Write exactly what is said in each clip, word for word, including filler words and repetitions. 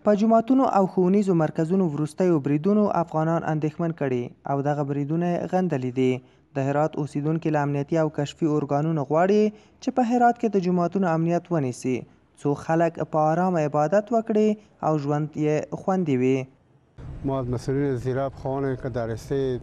په جوماتونو او ښوونیزو مرکزونو وروستیو بریدونو افغانان اندېښمن کړي او دغه بریدونه یې غندلي دي. د هرات اوسیدونکي له امنیتي او کشفي ارګانونو غواړي چې په هرات کې د جوماتونو امنیت ونیسي څو خلک په آرام عبادت وکړي او ژوند یې خوندي وي. ما از مسئولین زیراب خواهیم که در رشته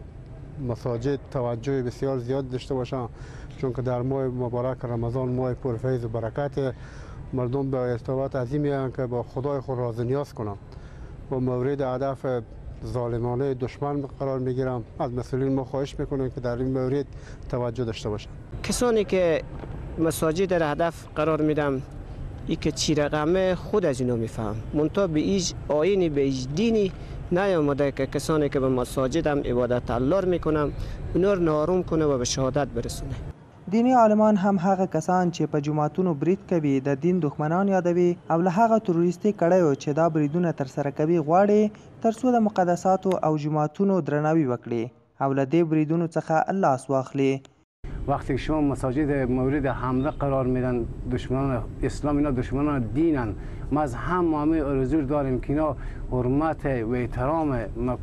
مساجد توجه بسیار زیاد داشته باشند، چون که در ماه مبارک رمضان ماه پرفیض و برکت، مردم به ارتباط عظیمی هستند که با خدای خود راز نیاز کنند و مورد هدف ظالمانه دشمن قرار میگیرم. از مسئولین ما خواهش میکنیم که در این مورد توجه داشته باشند. کسانی که مساجد در هدف قرار میدم ای که چی رقمه خود از اینو میفهم، منتها به ایج آینی به ایج دینی نیامده که کسانی که به مساجد هم عبادت الله میکنم اونا رو ناروم کنه و به شهادت برسونه. دینی عالمان هم هغه کسان چې په جوماتونو برید کوي د دین دښمنان یادوي او له هغه تروریستي کړیو چې دا بریدونه ترسره کوي غواړي تر څو د مقدساتو او جوماتونو درناوی وکړي او له دې بریدونو څخه لاس واخلي. وقتی شما مساجد مورد حمله قرار میدن دشمنان اسلام، اینا دشمنان دینن. ما از هم همه آرزو داریم که اینا حرمت و احترام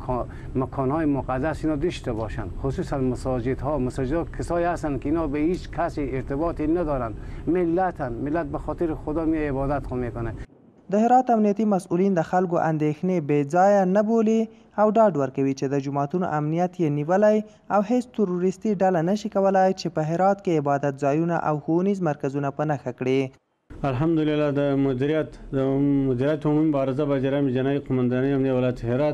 مکانهای مقدس اینا داشته باشن، خصوصا مساجد ها. مساجد ها کسایی هستن که اینا به هیچ کسی ارتباطی ندارن، ملتن، ملت به خاطر خدا می عبادت خو میکنه. د هرات امنیتي مسؤلین د خلکو اندېښنې بې ځایه نه بولي او ډاډ ورکوي چې د جوماتونو امنیت یې نیولی او هیڅ تروریستي ډله نشي کولی چې په هرات کې عبادت ځایونه او ښوونیز مرکزونه په نښه کړي. الحمدلله د مدیریت د مدیریت عمومي مبارزه با جرایم جنایي قماندانۍ امنیه ولایت هرات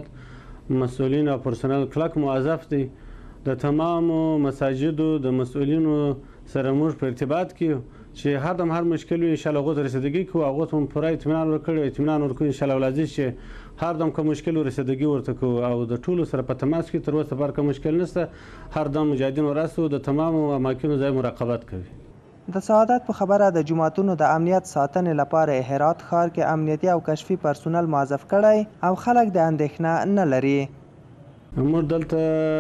مسؤلین او پرسنل کلک موظف دي. د تمامو مساجدو د مسؤلینو سره موږ په ارتباط کې چې هر دم هر مشکل وي انشاءالله هغو ته رسیدګي کوو، هغو ته هم پوره اطمینان ورکړی او اطمینان ورکوو انشاءالله العزیز چې هر دم که مشکل رسیدګي ورته کوو او د ټولو سره په تماس کې تر اوسه فرق مشکل نشته. هر دم مجاهدین ورسو د تمامو اماکنو ځای مراقبت کوي. د سعادت په خبره د جوماتونو د امنیت ساتنې لپاره هرات ښار کې امنیتي او کشفي پرسونل موظف کړی او خلک د اندېښنه نه لري. موږ دلته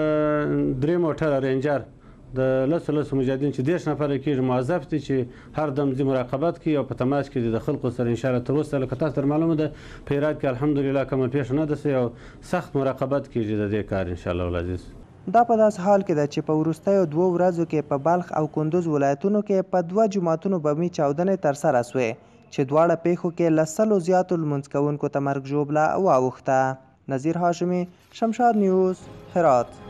درې موټره رینجر د لسو لسو مجاهدین چې دېرش نفره کېږي موظف دي چې هر دم ځي مراقبت کوي او په تماس کې دي د خلکو سره انشاءالله. تر اوسه لکه تاسو ته معلومه ده په هرات کې الحمدلله کومه پیښه نه ده او سخت مراقبت کېږي د دې کار انشاءالله العزیز. دا په داسې حال کې ده چې په وروستیو دوو ورځو کې په بلخ او کندوز ولایتونو کې په دوه جوماتونو بمي چاودنې ترسره سوې چې دواړه پیښو کې له سلو زیاتو لمونځ کوونکو ته مرګ ژوبله واوښته. نذیر هاشمي، شمشاد نیوز، هرات.